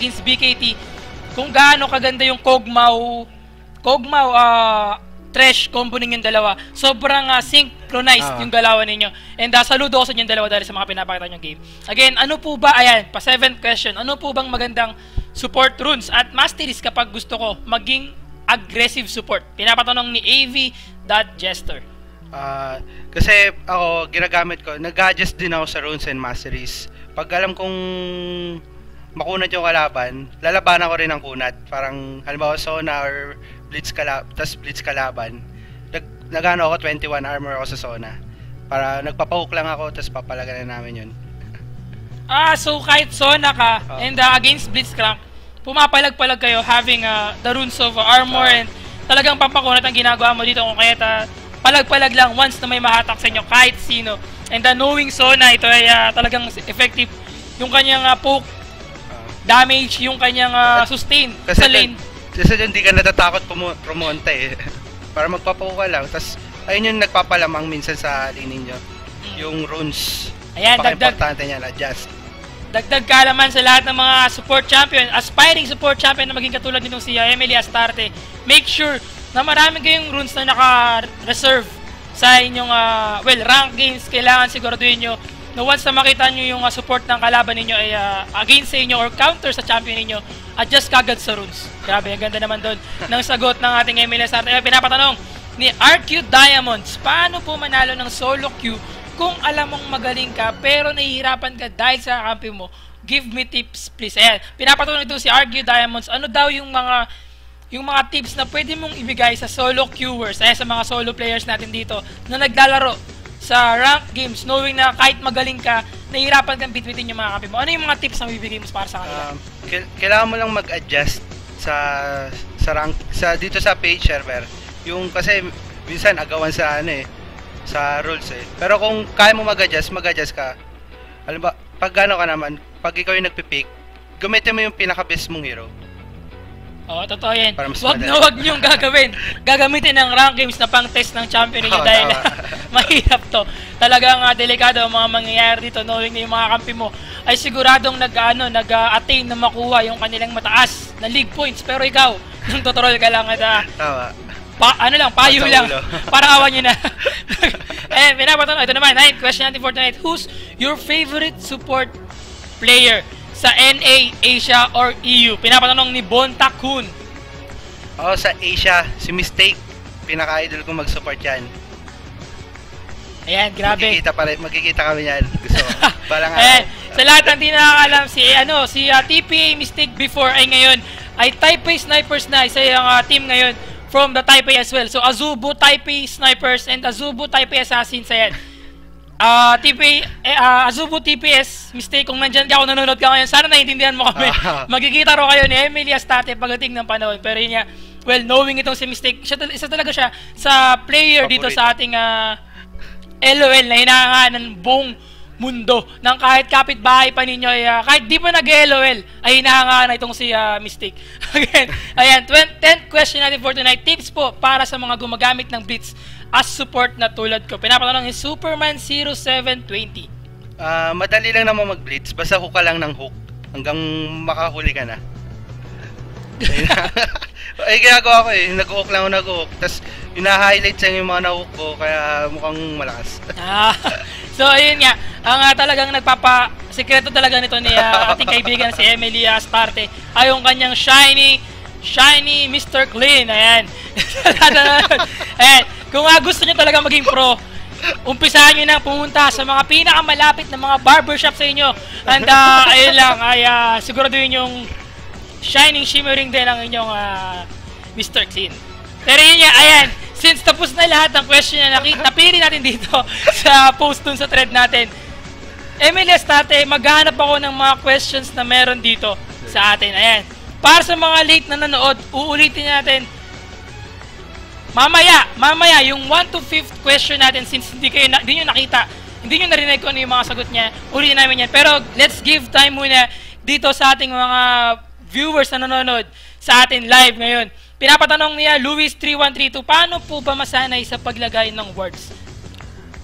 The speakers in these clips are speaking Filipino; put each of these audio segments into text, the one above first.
against BKT, kung gaano kaganda yung Kog'Maw Thresh combo ninyong dalawa. Sobrang synchronized yung galawan ninyo. And saludo ako sa inyong dalawa dahil sa mga pinapakita nyong game. Again, ano po ba, ayan, pa 7th question, ano po bang magandang support runes at masteries kapag gusto ko maging aggressive support? Pinapatanong ni AV.Jester. Kasi ako, ginagamit ko, nag-adjust din ako sa runes and masteries. Pag alam kong makunat yung kalaban, lalabanan ko rin ang kunat. Parang, halimbawa, Sona or Blitz kalaban. Nagano ako, 21 armor ako sa Sona. Para nagpapahook lang ako, tapos papalaganan namin yun. So kahit Sona ka, and against Blitzcrank, pumapalag-palag kayo having the runes of armor and talagang pampakunat ang ginagawa mo dito kung kaya palag-palag lang once na may mahatak sa inyo kahit sino. And knowing Sona, ito ay talagang effective yung kanyang poke damage, yung kanyang sustain sa lane. Kasi hindi ka natatakot pumunta eh. Para magpapoke ka lang. Tapos ayun yung nagpapalamang minsan sa lane ninyo. Yung runes. Ayan, importante niyan, adjust. Dagdag kaalaman sa lahat ng mga support champion, aspiring support champion na maging katulad nitong si Emily Astarte. Make sure na marami kayong runes na naka-reserve sa inyong rank games. Kailangan siguraduhin nyo na once na makita nyo yung support ng kalaban ninyo ay against sa inyo or counter sa champion ninyo, adjust kagad sa runes. Grabe, ang ganda naman doon ng sagot ng ating Emily Astarte. Pinapatanong ni RQ Diamonds, paano po manalo ng solo queue kung alam mong magaling ka pero nahihirapan ka dahil sa kampi mo? Give me tips please. Ayan, pinapatanong ito si RQ Diamonds, ano daw yung mga tips na pwede mong ibigay sa solo queuers, sa mga solo players natin dito na naglalaro sa rank games, knowing na kahit magaling ka, nahihirapan kang bitbitin yung mga kampi mo. Ano yung mga tips na bibigay mo para sa kanila? Kailangan mo lang mag-adjust sa rank, dito sa page server. Yung kasi minsan agawan sa sa rules eh. Pero kung kaya mo mag-adjust ka. Alam ba, pag ka naman, pag ikaw yung nagpipick, gamitin mo yung pinaka-best mong hero. Oo, totoo yan. Wag niyong gagawin. Gagamitin ng rank games na pang-test ng champion niyo dahil mahirap to. Talagang delikado ang mga mangyayari dito, knowing na yung mga kampi mo ay siguradong nag-attain na makuha yung kanilang mataas na league points. Pero ikaw, nung tutorial ka lang payo lang. Parang awan nyo na. Pinapatanong, ito naman, question natin for tonight. Who's your favorite support player sa NA, Asia, or EU? Pinapatanong ni Bontakun. Sa Asia, si Mistake. Pinaka-idol kong mag-support yan. Ayan, grabe. Magkikita kami yan. Gusto ko. Sa lahat ng di nakakalam, si TPA Mistake before ay ngayon ay Taipei Snipers na, isa yung team ngayon from the Taipei as well. So Azubu Taipei Snipers and Azubu Taipei Assassins, ayan. Azubu TPS Mistake, kung nandyan ka, kung nanonood ka ngayon, sana naiintindihan mo kami. Magkikita ro kayo ni Emily Astarte pagdating ng panahon. Pero yun nga, knowing itong si Mistake, isa talaga siya sa player dito sa ating LOL na hinahangaan ng buong mundo. Nang kahit kapitbahay pa ninyo, kahit di pa nag-LOL, ay hinahangaan na itong si Mistake. Again, ayan, 10th question natin for tonight. Tips po para sa mga gumagamit ng Blitz as support na tulad ko. Pinapatanong ni Superman 0720. Madali lang naman mag-blitz. Basta hook ka lang ng hook hanggang makahuli ka na. Ay, ginagawa ko nag-hook lang ako nag-hook. Tapos, hina-highlight sa yung mga na-hook ko, kaya mukhang malakas. So, ayun nga. Ang talagang sekreto talaga nito ni ating kaibigan si Emily Astarte ay yung kanyang shiny Mr. Clean. Ayan. Ayan. Kung gusto nyo talaga maging pro, umpisahan nyo na pumunta sa mga pinakamalapit na mga barbershop sa inyo. And ayun lang, siguraduhin yung shining, shimmering din ang inyong Mr. Clean. Pero yun nga, ayan, since tapos na lahat ng question na napili natin dito sa post dun sa thread natin, Emily Astarte, maghahanap ako ng mga questions na meron dito sa atin. Ayan. Para sa mga late na nanood, uulitin natin mamaya, yung 1 to 5th question natin, since hindi nyo nakita, hindi nyo narinig kung ano yung mga sagot niya, ulitin namin yan. Pero let's give time muna dito sa ating mga viewers na nanonood sa atin live ngayon. Pinapatanong niya, Luis3132, paano po ba masanay sa paglagay ng words?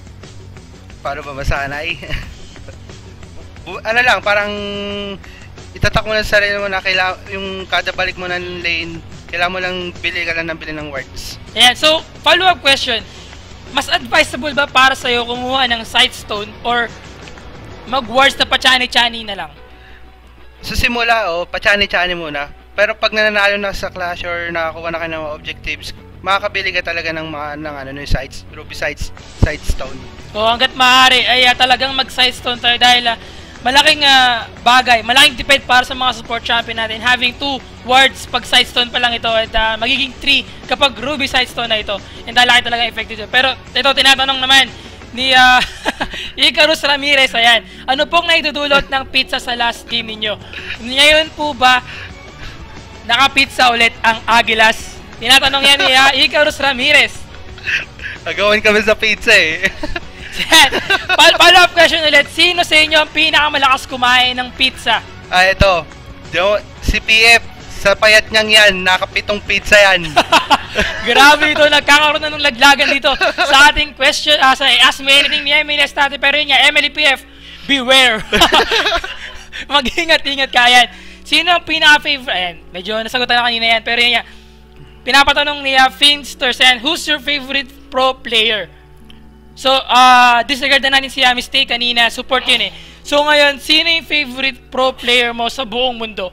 Paano ba masanay? Ano lang, parang itatak mo na sa sarili mo na yung kada balik mo ng lane, kailangan mo lang bili ka lang ng bili ng wards. Ayan, so, follow-up question. Mas advisable ba para sa'yo kumuha ng Sightstone or mag-wards na pa-chani-chani na lang? Sa simula, pa-chani-chani muna. Pero pag nananalo na sa clash or nakakuha na ka ng objectives, makakabili ka talaga ng Ruby Sightstone. Hanggat maaari ay talagang mag-Sightstone tayo dahil malaking bagay, malaking tipid para sa mga support champion natin. Having 2 wards pag Sightstone pa lang ito at magiging 3 kapag Ruby Sightstone na ito. And laki talaga effective ito. Pero ito, tinatanong naman ni Icarus Ramirez, ayan. Ano pong naidudulot ng pizza sa last game ninyo? Ngayon po ba naka-pizza ulit ang Agilas? Tinatanong yan ni Icarus Ramirez. Nagawin kami sa pizza eh. Follow-up question ulit. Sino sa inyo ang pinakamalakas kumain ng pizza? Ito. Si PF. Sa payat niyang yan. Nakapitong pizza yan. Grabe ito. Nagkakaroon na ng laglagan dito sa ating question. Sa Ask Me Anything ni Emily Estate. Pero yun nga, Emily PF, beware. Mag-ingat-ingat ka yan. Sino ang pinaka-favorite? Ayan, medyo nasagutan na kanina yan. Pero yun nga, pinapatanong ni Finsters, and who's your favorite pro player? So, disregard na natin si mistake kanina, support yun eh. So ngayon, sino yung favorite pro player mo sa buong mundo?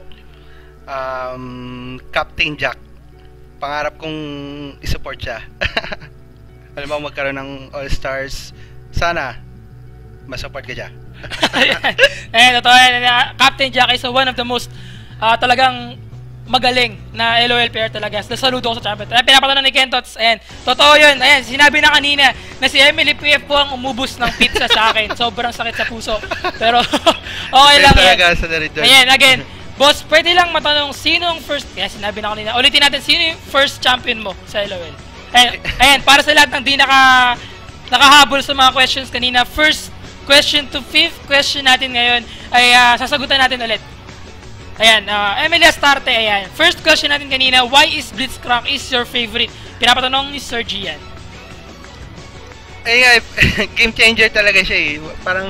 Captain Jack. Pangarap kong isupport siya. Alam mo, magkaroon ng All-Stars. Sana, masupport ka siya. Ayan, totoo yan. Captain Jack is one of the most talagang magaling na LOL player talaga. Saludo ko sa champion. Pinapatanong ni Kentots. Ayan. Totoo yun. Ayan. Sinabi na kanina na si Emily PF po ang umubos ng pizza sa akin. Sobrang sakit sa puso. Pero okay lang yan. Ayan. Again. Boss, pwede lang matanong sino ang first... Ayan, sinabi na kanina. Ulitin natin, sino yung first champion mo sa LOL? Ayan. Para sa lahat ng di nakahabol sa mga questions kanina, first question to fifth question natin ngayon ay sasagutan natin ulit. Ayan, Emily Astarte, ayan. First question natin kanina, why is Blitzcrank is your favorite? Pinapatanong ni Sir Gian. Game changer talaga siya eh. Parang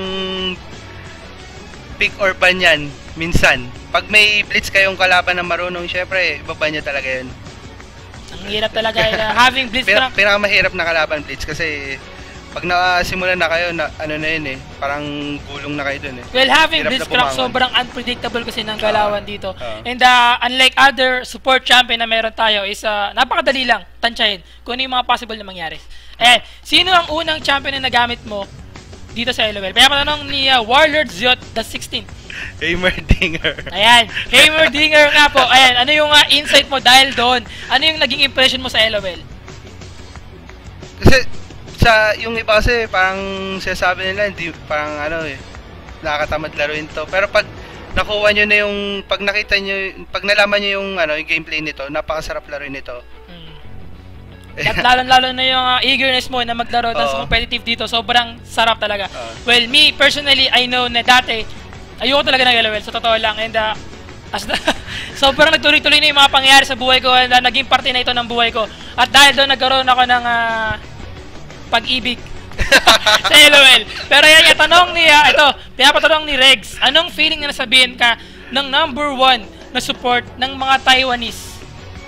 pick or ban yan, minsan. Pag may blitz kayong kalaban na marunong, syempre, ibaban niya talaga yun. Ang hirap talaga having Blitzcrank. Pinakamahirap na kalaban blitz kasi pag nasimulan na kayo, ano na yun eh, parang gulong na kayo dun eh. Well, having Blitzcrank, sobrang unpredictable kasi ng galawan dito. And unlike other support champion na meron tayo, is napakadali lang tansyahin kung ano yung mga possible na mangyari. Sino ang unang champion na nagamit mo dito sa LOL? Pinapatanong ni Warlord Ziot the 16th. Heimerdinger. Ayan, Heimerdinger nga po. Ayan, ano yung insight mo dahil doon? Ano yung naging impression mo sa LOL? Kasi yung iba kasi parang sinasabi nila hindi parang nakakatamad laruin to. Pero pag nakuha nyo na yung pag nalaman nyo yung yung gameplay nito, napakasarap laruin nito. At lalo na yung eagerness mo na maglaro sa competitive dito, sobrang sarap talaga. Well, me personally, I know na dati ayoko talaga ng LOL, sa totoo lang. And sobrang nagtuloy-tuloy na yung mga pangyayari sa buhay ko and naging parte na ito ng buhay ko. At dahil doon nagkaroon ako ng pag-ibig sa LOL. Pero yan, pinapatanong ni Regs, anong feeling na nasabihin ka ng #1 na support ng mga Taiwanese?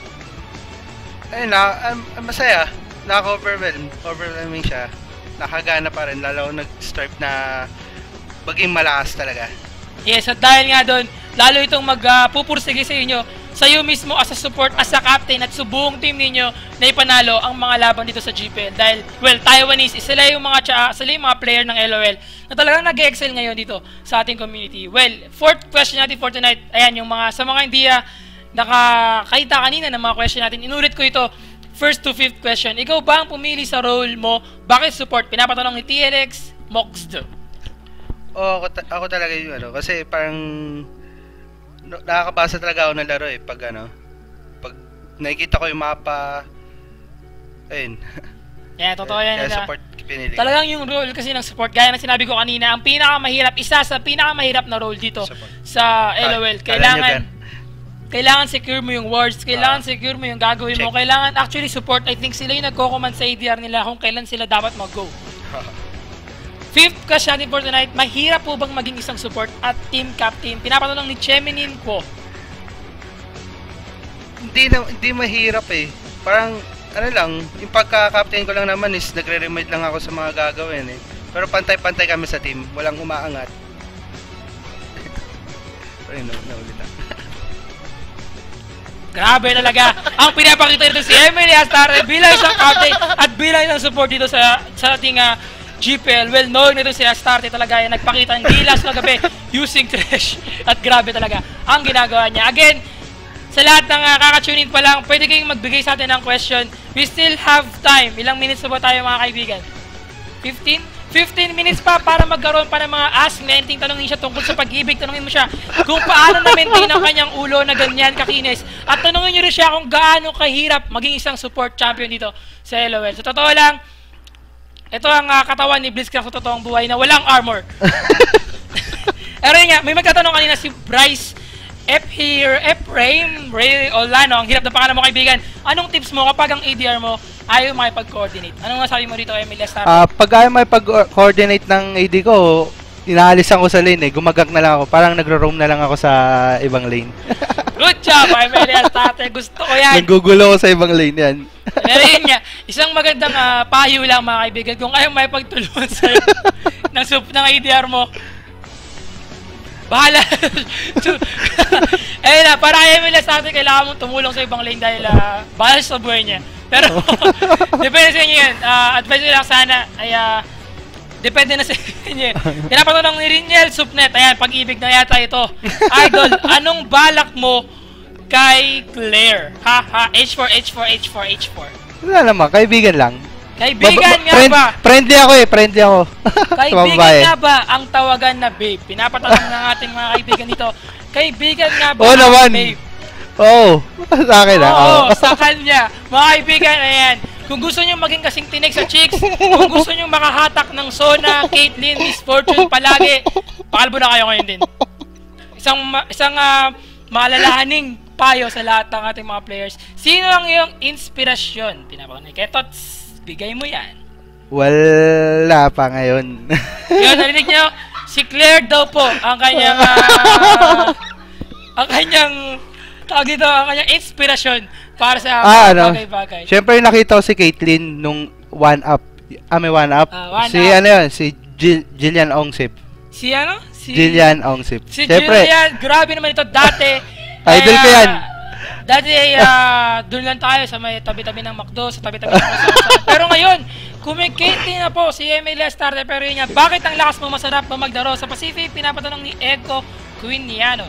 Masaya. Overwhelming siya. Nakagana pa rin, lalo nag-start na maging malakas talaga. Yes, at dahil nga doon, lalo itong magpupursige sa inyo, sa'yo mismo as a support, as a captain at sa buong team ninyo na ipanalo ang mga laban dito sa GPL. Dahil, well, Taiwanese, sila yung mga player ng LOL na talagang nag-excel ngayon dito sa ating community. Well, fourth question natin for tonight, ayan, sa mga hindi nakakita kanina ng mga question natin, inulit ko ito, first to fifth question. Ikaw ba ang pumili sa role mo? Bakit support? Pinapatanong ni TLX, Moxdo. Ako talaga yung kasi parang nakakabasa talaga ako ng laro eh pag nakikita ko yung mapa, ayun. Yeah, totoo yan. Kaya support pinili. Talagang yung role kasi ng support, gaya ng sinabi ko kanina, ang pinakamahirap, isa sa pinakamahirap na role dito support sa LOL. Kailangan secure mo yung wards, kailangan secure mo yung gagawin mo, kailangan actually support. I think sila yung nagko-command sa ADR nila kung kailan sila dapat mag-go. Fifth question natin for tonight, mahirap po bang maging isang support at team captain? Pinapatanong ni Cheminin ko. Hindi mahirap eh. Parang, ano lang, yung pagka-captain ko lang naman is nagre-remind lang ako sa mga gagawin eh. Pero pantay-pantay kami sa team, walang umaangat. Sorry, naulit ah. Grabe talaga ang pinapakita nito si Emily Astarte bilang isang captain at bilang isang support dito sa ating GPL. Well, knowing nito si Astarte talaga ay nagpakita ng gilas na gabi using trash at grabe talaga ang ginagawa niya. Again, sa lahat ng kakatune in pa lang, pwede kayong magbigay sa atin ng question. We still have time. Ilang minutes na ba tayo mga kaibigan? 15? 15 minutes pa para magkaroon pa ng mga ask na anything. Tanongin siya tungkol sa pag-ibig. Tanongin mo siya kung paano na-maintain ang kanyang ulo na ganyan kakinis. At tanongin nyo rin siya kung gaano kahirap maging isang support champion dito sa LOL. So totoo lang, ito ang katawan ni Blitzcrank sa totoong buhay na walang armor. Pero yun nga, may magtatanong kanina si Bryce Ephraim Ray Olano. Ang hirap na pangalan mo kaibigan. Anong tips mo kapag ang ADR mo ayaw makipag-coordinate? Anong masabi mo dito, Emily Astarte? Pag ayaw makipag-coordinate ng AD ko, inaalisan ko sa lane eh. Gumagak na lang ako. Parang nagro-roam na lang ako sa ibang lane. Good job, Emily Astarte. Gusto ko yan. Naggugulo ko sa ibang lane yan. Pero yun nga, isang magandang payo lang mga kaibigan. Kung ayaw makipagtulungan sa'yo ng ADR mo, bahala. Ayun na, para kay Emily Astarte, kailangan mong tumulong sa ibang lane dahil bahala sa buhay niya. Pero, depende sa inyo yan. Advice ko lang sana ay, depende na sa inyo. Pinapatanong ni Riniel Supnet, ayan, pag-ibig na yata ito. Idol, anong balak mo kay Claire? Ha, H4, H4, H4, H4. Wala naman, kaibigan lang. Kaibigan nga ba? Friendly ako eh, friendly ako. Kaibigan nga ba ang tawagan na babe? Pinapatanong ng ating mga kaibigan dito. Kaibigan nga ba ang naman. babe? Oo, sa akin Oo, sa kanya. Mga kaibigan, ayan. Kung gusto nyo maging kasing tinig sa chicks, kung gusto nyo makahatak ng Sona, Caitlyn, Miss Fortune palagi, pakalbo na kayo ngayon din. Isang maalalahaning payo sa lahat ng ating mga players. Sino ang iyong inspirasyon? Pinapakanay kay Tots, bigay mo yan. Wala pa ngayon. Yun, narinig nyo? Si Claire daw po ang kanyang tawag dito, ang kanyang inspirasyon para sa bagay-bagay. Siyempre nakita ko si Caitlyn nung one-up. May one-up. Si ano yun? Si Jillian Ongsip. Si ano? Jillian Ongsip. Si Jillian, grabe naman ito dati. Idol ko yan. Dati doon lang tayo sa may tabi-tabi ng McDo, sa tabi-tabi ng McDo. Pero ngayon, kumikiti na po si Emily Astarte. Pero yun nga, bakit ang lakas mo masarap ba maglaro? Sa Pacific, pinapatanong ni Ego Quiniano.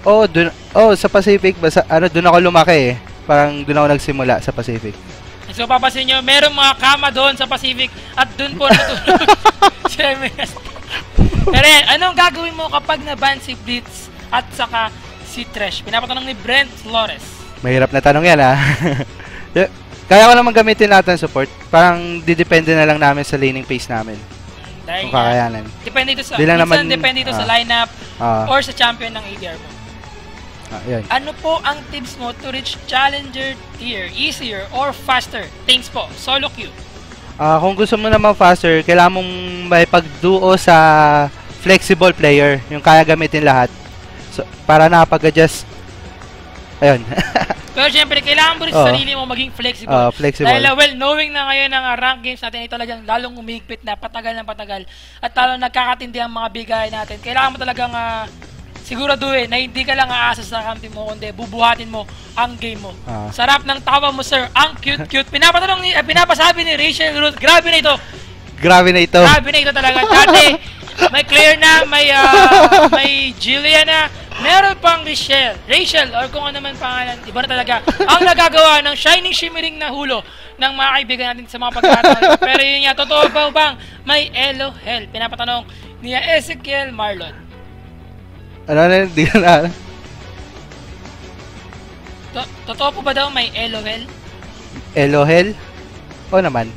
Sa Pacific, doon ako lumaki eh. Parang doon ako nagsimula sa Pacific. So papasin nyo, merong mga kama doon sa Pacific at doon po natutulog si Emily Astarte. Pero yan, anong gagawin mo kapag na-ban si Blitz at saka si Tresh? Pinapatanong ni Brent Flores. Mahirap na tanong yan Kaya ko naman gamitin natin support. Parang didepende na lang namin sa laning pace namin. Kung kakayanan. Depende ito sa, depende ito sa lineup or sa champion ng ADR mo. Yan. Ano po ang tips mo to reach challenger tier? Easier or faster? Thanks po. Solo queue. Kung gusto mo naman faster, kailangan mong may pagduo sa flexible player. Yung kaya gamitin lahat. So, para nakapag-adjust. Ayun. Pero syempre, kailangan mo rin sa sarili mo maging flexible. Flexible. Dahil knowing na ngayon ang rank games natin ay talagang lalong umigpit na patagal ng patagal. At talong nagkakatindi ang mga bigay natin. Kailangan mo talagang siguraduhin na hindi ka lang aasa sa kampi mo, kundi bubuhatin mo ang game mo. Sarap ng tawa mo, sir. Ang cute-cute. Pinapasabi ni Rachel Ruth. Grabe na ito. Grabe na ito. Grabe na ito talaga. Dati, may Claire na, may Jillian na, meron pang Rachel, or kung ano man pangalan, iba na talaga. Ang nagagawa ng shining, shimmering na hulo ng mga kaibigan natin sa mga pagkakataon. Pero yun nga, totoo ba bang may Elo Hell? Pinapatanong ni Ezekiel Marlon. Ano na, hindi ka na. Totoo po ba daw may Elo Hell? Elo Hell? Oo naman.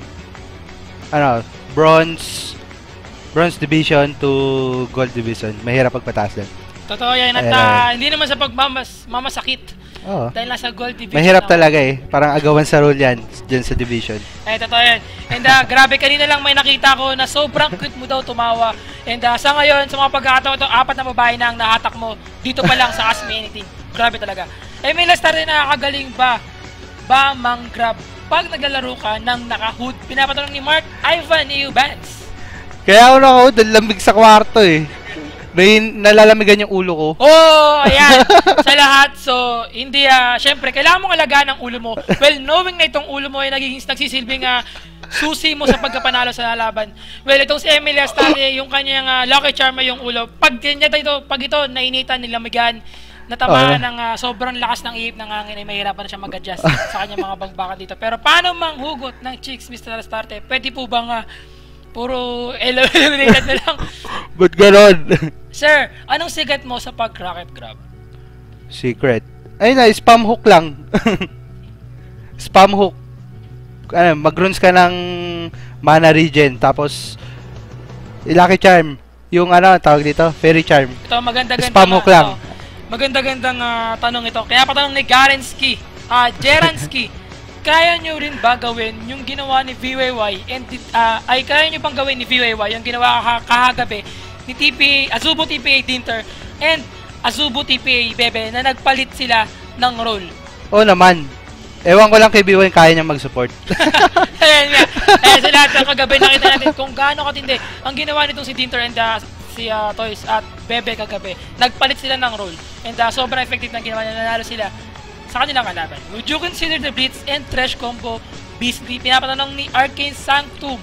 Bronze division to gold division. Mahirap pagpataas din. Totoo yan. At Ayan. hindi naman sa mamasakit. Oo. Dahil nasa gold division. Mahirap ako. talaga eh. Parang agawan sa rule yan dyan sa division. Totoo yan. And grabe, kanina lang may nakita ko na sobrang cute mo daw tumawa. And sa ngayon, sa mga pagkakataon ito, 4 na babae na ang nahatak mo dito pa lang sa Ask Me Anything. Grabe talaga. May last rin, nakakagaling ba Mang Grab pag naglalaro ka ng naka-hood? Pinapatanong ni Mark Ivan Eubanks. Kaya ako naka-hood, lamig sa kwarto eh. May nalalamigan yung ulo ko. Oh, ayan. Sa lahat. So, hindi, syempre, kailangan mong alagaan ang ulo mo. Well, knowing na itong ulo mo ay nagsisilbing susi mo sa pagkapanalo sa laban. Well, itong si Emily Astarte, yung kanyang lucky charm ay yung ulo. Pag ito, nainitan, nilamigan, natamaan ng sobrang lakas ng ihip ng hangin ay mahirapan na siya mag-adjust sa kanyang mga bagbakan dito. Pero paano manghugot ng chicks, Mr. Astarte? Pwede po bang puro eliminated na lang? Ba't ganon? Sir, anong sigat mo sa pag-rocket grab? Secret. Ayun na, spam hook lang. Spam hook. Mag-runs ka ng mana regen, tapos lucky charm. Yung tawag dito, fairy charm. Ito, maganda-ganda. Spam hook lang. Maganda-gandang tanong ito. Kaya patanong ni Garenski, Jeransky, kaya nyo rin ba gawin yung ginawa ni VYY and kaya nyo bang gawin ni VYY yung ginawa kahagabi ni Azubo TPA Dinter and Azubo TPA Bebe na nagpalit sila ng role? Oo naman. Ewan ko lang kay BY kaya niya mag-support. Ayan nga. Sa lahat ng kagabi nakita natin kung gaano katindi ang ginawa nitong si Dinter and si Toys at Bebe kagabi. Nagpalit sila ng role and sobrang effective na ginawa niya. Nanalo sila sa kanilang kalaban. Would you consider the Blitz and Thresh combo beastly? Pinapatanong ni Arcane Sanctum.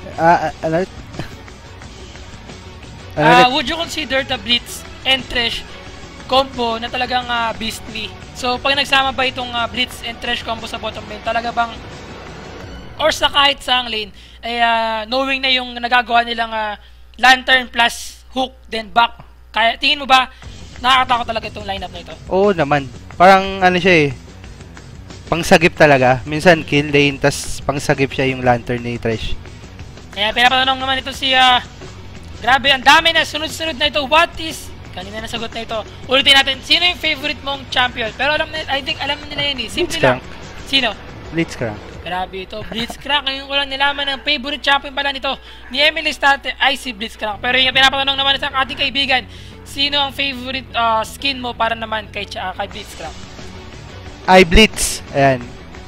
Would you consider the Blitz and Thresh combo na talagang beastly? So, pag nagsama ba itong Blitz and Thresh combo sa bottom lane, talaga bang, or sa kahit sa lane, knowing na yung nagagawa nilang Lantern plus Hook, then back, kaya, tingin mo ba, nakakatakot talaga itong lineup na ito? Oo naman. Parang siya eh. Pangsagip talaga. Minsan kill lane, tas pangsagip siya yung lantern ni Thresh. Kaya pinapatanong naman ito si grabe, ang dami na sunod-sunod na ito. What is, kanina nasagot na ito. Ulitin natin, sino yung favorite mong champion? Pero I think alam nila yan eh. Simple lang. Sino? Blitzcrank. Grabe ito, Blitzcrank. Ngayon ko lang nilaman ng favorite champion pala nito ni Emily Astarte ay si Blitzcrank. Pero yung pinapatanong naman sa ating kaibigan, sino ang favorite skin mo para naman kay Blitzcrank? I Blitz. Ayan.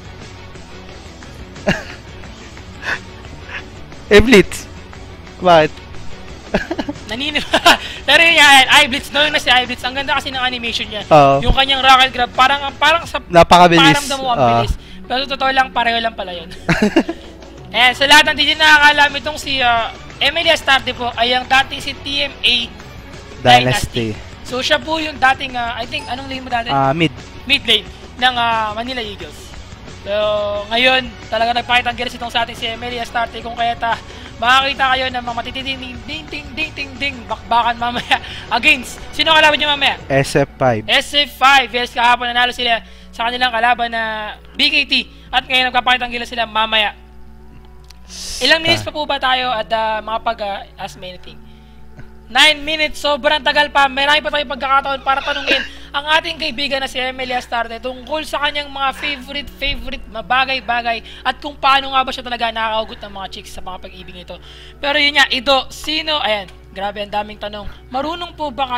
Blitz. Bakit? Naniniba. Pero yun yan, I-Blitz. Knowing na si I-Blitz, ang ganda kasi ng animation niya. Yung kanyang rocket grab, parang sa napakabilis. Paramdam mo ang bilis. Pero totoo lang, pareho lang pala yun. Ayan, sa lahat ng hindi nakakalam, itong si Emily Astarte po ay ang dating si TMA Dynasty. So siya po yung dating, I think, anong lane mo dati? Mid lane ng Manila Eagles. So ngayon, talaga nagpakita ang galis itong sa ating si Emily Astarte. Kung kaya makakita kayo ng mga matitinding bakbakan mamaya against, sino kalaban niyo mamaya? SF5. SF5, yes, kahapon nanalo sila sa kanilang kalaban na BKT at ngayon nagpapakita ang gilas sila mamaya. Ilang minutes pa po ba tayo at mga pag-ask me anything? 9 minutes, sobrang tagal pa. Marami pa tayong pagkakataon para tanungin ang ating kaibigan na si Emily Astarte tungkol sa kanyang mga favorite bagay-bagay at kung paano nga ba siya talaga nakakaugot ng mga chicks sa mga pag-ibig nito. Pero yun nga, Ido, sino? Ayan, grabe, ang daming tanong. Marunong po ba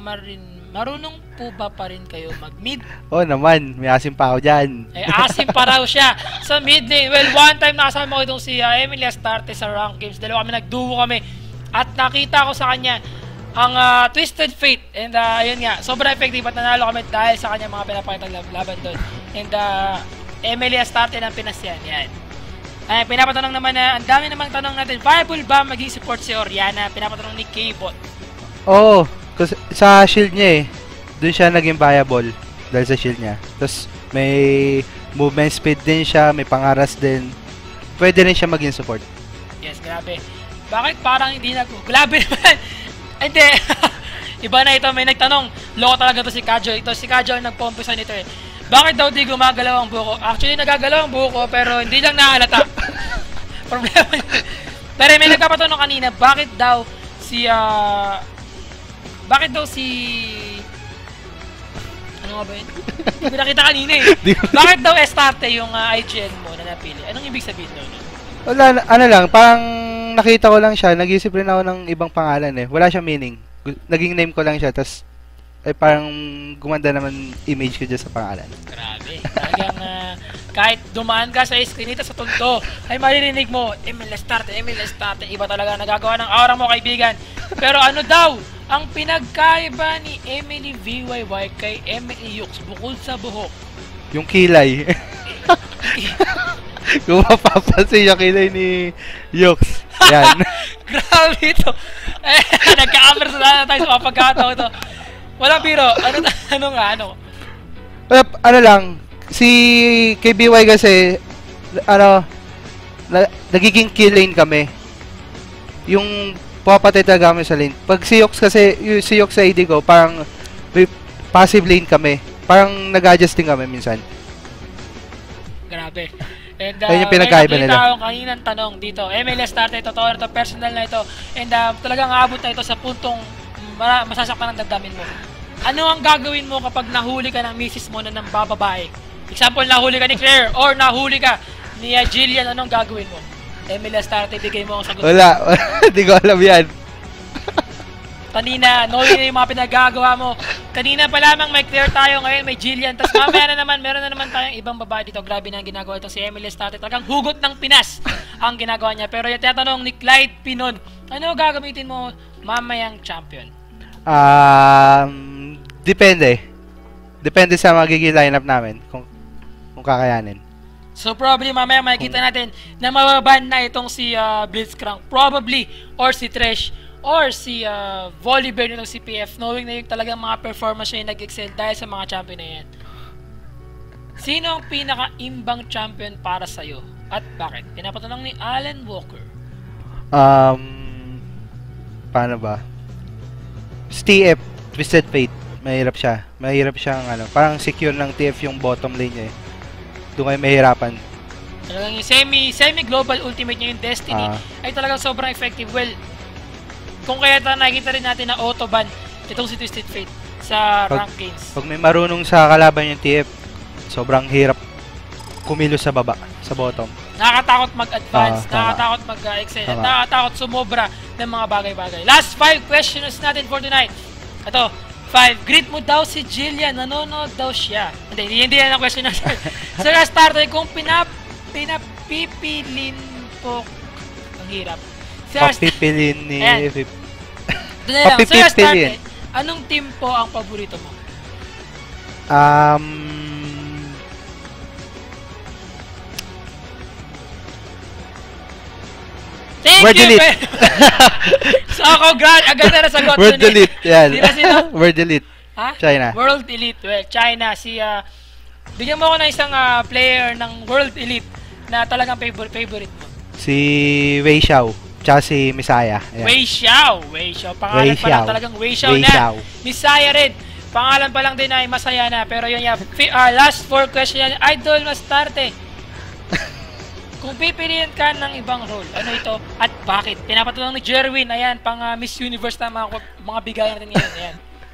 pa rin kayo mag-mid? Oo naman, may asim pa ako dyan. Asim pa raw siya sa mid lane. Well, one time nakasama ko itong si Emily Astarte sa rank games. Dalawa kami, nagduo kami. At nakita ko sa kanya ang Twisted Fate. And ayun nga, sobrang effective at nanalo kami dahil sa kanya mga pinapakitang laban doon. And Emily Astarte ng Pinas yan. Yan. Ay, pinapatanong naman na, ang dami namang tanong natin, viable ba maging support si Oriana? Pinapatanong ni K-Bot. Oo, kasi sa shield niya doon siya naging viable dahil sa shield niya. Tapos may movement speed din siya, may pangaras din. Pwede rin siya maging support. Yes, grabe. Bakit parang hindi grabe naman. Hindi. Iba na ito, may nagtanong. Loko talaga to si Kajo. Ito si Kajo ang nagpompusa nito eh. Bakit daw di gumagalaw ang buko? Actually, nagagalaw ang buko pero hindi lang nahalata. Problema. Pero may nagpapatanong kanina, bakit daw si Bakit daw si... Ano nga ba yun? Hindi ko nakita kanina eh. Bakit daw Estarte yung IGN mo na napili? Anong ibig sabihin doon? Wala, ano lang, parang nakita ko lang siya, nag-isip rin ako ng ibang pangalan eh. Wala siyang meaning. Naging name ko lang siya, tas ay parang gumanda naman image ko dyan sa pangalan. Grabe. Talagang kahit dumaan ka sa eskinita sa tunto, ay maririnig mo, Emil Estarte, iba talaga nagagawa ng aura mo, kaibigan. Pero ano daw, ang pinagkaiba ni Emily VYY kay Emily Yux bukod sa buhok? Yung kilay. Kung mapapansin yung kilay ni Yux. Yan. Grabe ito. Nagka-amber sa tayo sa pagkataon ito. Walang biro. Ano? Ano lang, si KBY kasi, nagiging kill lane kami. Yung pumapatay talaga kami sa lane. Pag si Yox kasi, si Yox sa AD ko, parang passive lane kami. Parang nag-adjusting kami minsan. Grabe. And ayun yung pinagkaiba nila. Kaninang tanong dito, MLS Estarte, totoo na ito, personal na ito. And talagang aabot na ito sa puntong masasaktan ang damdamin mo. Ano ang gagawin mo kapag nahuli ka ng misis mo na ng bababae? Example, nahuli ka ni Claire or nahuli ka ni Jillian, anong gagawin mo? MLS Estarte, bigay mo ang sagot. Wala, hindi ko alam yan. Kanina, knowing na yung mga pinagagawa mo. Kanina pa lamang may Claire tayo, ngayon may Jillian. Tapos mamaya na naman, meron na naman tayong ibang babae dito. Grabe na ang ginagawa ito si MLS Estarte. Talagang hugot ng Pinas ang ginagawa niya. Pero yung tinatanong ni Clyde Pinon, ano gagamitin mo mamayang champion? Depende. Depende sa magiging lineup namin kung kakayanin. So probably mamaya makikita natin na mababan na itong si Blitzcrank probably, or si Thresh, or si Volibear nitong si PF, knowing na yung talagang mga performance niya yung nag-excel dahil sa mga champion na yan. Sino ang pinaka-imbang champion para sa'yo? At bakit? Pinapatanong ni Alan Walker. Paano ba? TF, Twisted Fate. Mahirap siya. Mahirap siyang parang secure ng TF yung bottom lane niya eh. Doon kayo mahirapan. Talagang yung semi-global ultimate niya yung Destiny ay talagang sobrang effective. Well, kung kaya nakikita rin natin na auto-ban itong si Twisted Fate sa rank games. Pag may marunong sa kalaban yung TF, sobrang hirap kumilos sa baba, sa bottom. Nakakatakot mag-advance, nakakatakot mag-excel, at nakakatakot sumobra ng mga bagay-bagay. Last 5 questions natin for tonight. Ito, 5. Greet mo daw si Jillian, nanonood daw siya. Hindi yan ang question natin. So, last starter, kung pinapipilin po, ang hirap. Papipilin ni... Papipilin. Anong team po ang paborito mo? Word delete. So ako, agad na nasagot. Word delete. Yan. Sino? Word delete. Ha? China. World Elite. Well, China. Bigyan mo ako ng isang player ng World Elite na talagang favorite mo. Si Wei Xiao. Tsaka si Misaya. Wei Xiao. Pangalan pa lang talagang Wei Xiao na. Misaya rin. Pangalan pa lang din ay masaya na. Pero yun yan. Last 4 question yan. Idol Mastarte. Kung pipiliin ka ng ibang role, ano ito at bakit? Pinapatanong ni Jerwin, ayan, pang Miss Universe na mga bigayan natin ngayon, ayan.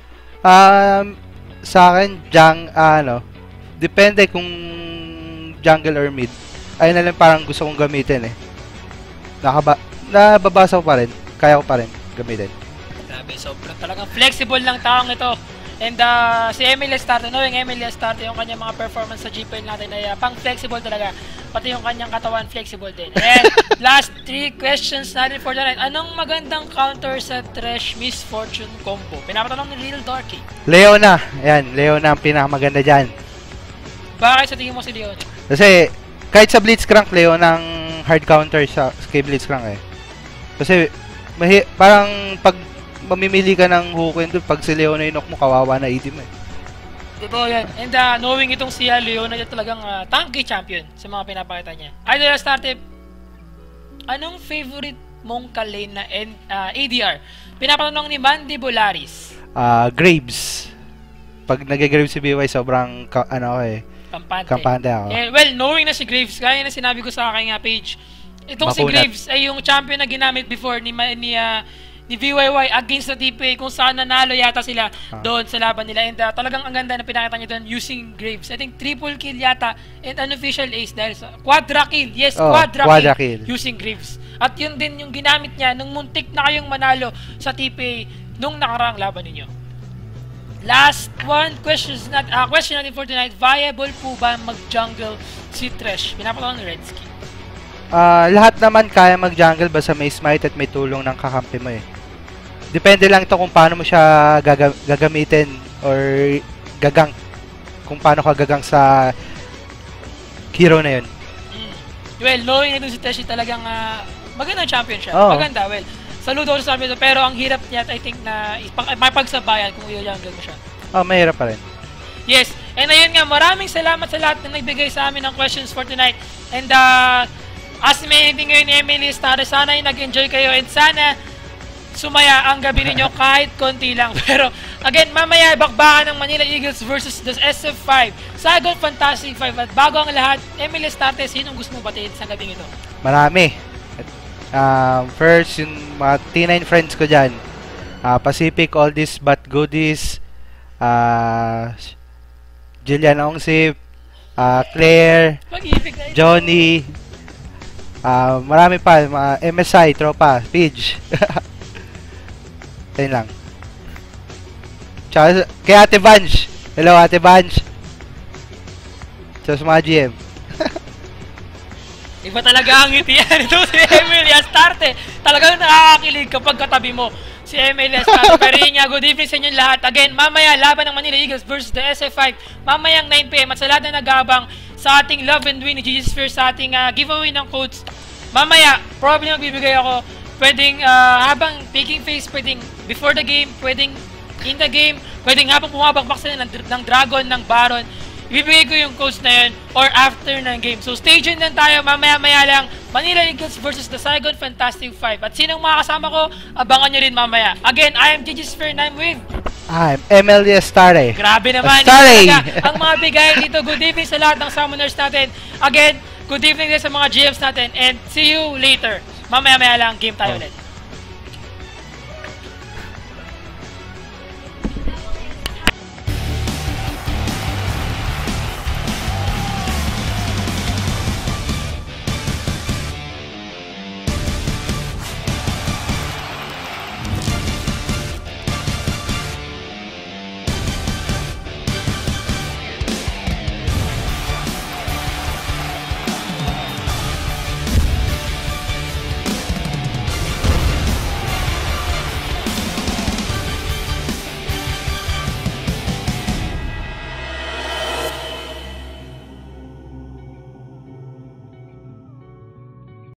Sa akin, depende kung jungle or mid. Ayun na lang parang gusto kong gamitin eh. Nababasa ko pa rin, kaya ko pa rin gamitin. Grabe, sobrang talagang flexible lang taong ito. And si Emily Estarte, knowing Emily Estarte, yung kanyang mga performance sa GPL natin ay pang flexible talaga. Pati yung kanyang katawan flexible din. And last 3 questions natin for tonight. Anong magandang counter sa Thresh Miss Fortune combo? Pinapatanong ni Little Darky. Leona. Ayan, Leona ang pinakamaganda dyan. Bakit sa tingin mo si Leona? Kasi kahit sa Blitzcrank, Leona ang hard counter sa kay Blitzcrank eh. Kasi parang pag mamimili ka ng Huken doon, pag si Leona inok mo, kawawa na idim eh. Totoo yan. And knowing itong si Leona niya talagang tanky champion sa mga pinapakita niya. Idol Astarte, anong favorite mong kalane na ADR? Pinapatanong ni Mandy Bolaris. Graves. Pag nag-Graves si BY, sobrang kampante ako. Well, knowing na si Graves, kaya na sinabi ko sa aking page, itong si Graves ay yung champion na ginamit before ni ni VYY against sa TPA kung saan nanalo yata sila doon sa laban nila. And talagang ang ganda na pinakita nyo doon using Graves. I think triple kill yata and unofficial ace dahil sa quadra kill. Yes, quadra kill using Graves. At yun din yung ginamit niya nung muntik na kayong manalo sa TPA nung nakaraang laban ninyo. Last one, question natin for tonight. Viable po ba mag-jungle si Thresh? Pinapakaw ng Redskin. Lahat naman kaya mag-jungle basta may smite at may tulong ng kakampi mo eh. Depende lang ito kung paano mo siya gagamitin or gagang. Kung paano ka gagang sa hero na yun. Well, knowing na dun si Thresh talagang magandang champion siya. Maganda, well. Saludo sa sabi ito, pero ang hirap niya, I think na mapagsabayan kung i-jungle mo siya. Mahirap pa rin. Yes, and ayun nga, maraming salamat sa lahat na nagbigay sa amin ng questions for tonight. And as may ending ngayon ni Emily Stare, sana ay nag-enjoy kayo and sana sumaya ang gabi ninyo kahit konti lang. Pero again, mamaya bakbakan ng Manila Eagles versus the SF5, Saigon Fantastic 5. At bago ang lahat, Emily Stare, sinong gusto mo batiin sa gabi ito? Marami. First, yung mga T9 friends ko dyan. Pacific, Oldies, But Goodies, Jillian Ongsip, Claire, Johnny, marami pa, mga MSI, tropa, Pidge. Ayun lang. Tsaka kay Ate Vange. Hello Ate Vange. Tsaka sa mga GM. Iba talaga ang ngiti yan. Ito si Emily Astarte. Talagang nakakakilig kapag katabi mo si Emily Astarte. Pero yun nga, good evening sa inyo lahat. Again, mamaya, laban ng Manila Eagles versus the SF5. Mamayang 9 PM. At sa lahat na nag-aabang sa ating Love and Win ni GG Sphere sa ating giveaway ng codes. Mamaya, probably magbibigay ako. Pwedeng habang taking phase, pwedeng before the game, pwedeng in the game, pwedeng habang bumabakbak sila ng Dragon, ng Baron. Ibibigay ko yung codes na yun or after ng game. So stay tuned lang tayo, mamaya-maya lang. Manila Eagles versus the Saigon Fantastic 5. At sinong makakasama ko, abangan nyo rin mamaya. Again, I am GG Sphere and I'm with... I'm Emily Astare. Grabe naman. Ang mga bigayan dito. Good evening sa lahat ng summoners natin. Again, good evening din sa mga GMs natin. And see you later. Mamaya-maya lang, game tayo ulit.